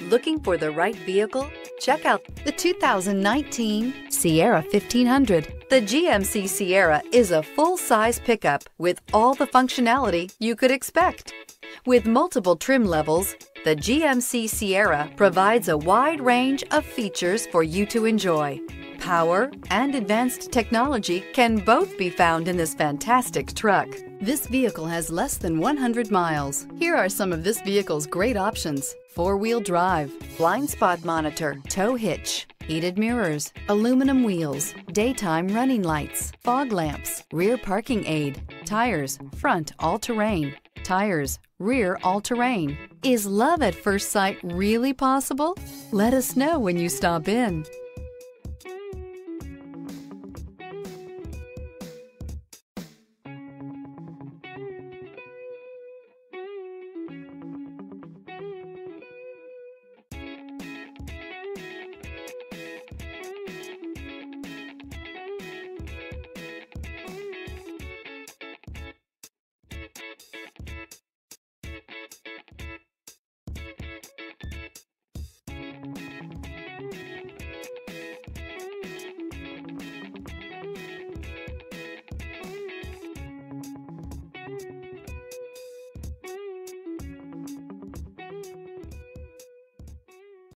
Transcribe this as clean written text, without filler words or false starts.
Looking for the right vehicle? Check out the 2019 Sierra 1500. The GMC Sierra is a full-size pickup with all the functionality you could expect. With multiple trim levels, the GMC Sierra provides a wide range of features for you to enjoy. Power and advanced technology can both be found in this fantastic truck. This vehicle has less than 100 miles. Here are some of this vehicle's great options: four-wheel drive, blind spot monitor, tow hitch, heated mirrors, aluminum wheels, daytime running lights, fog lamps, rear parking aid, tires, front all-terrain, tires, rear all-terrain. Is love at first sight really possible? Let us know when you stop in.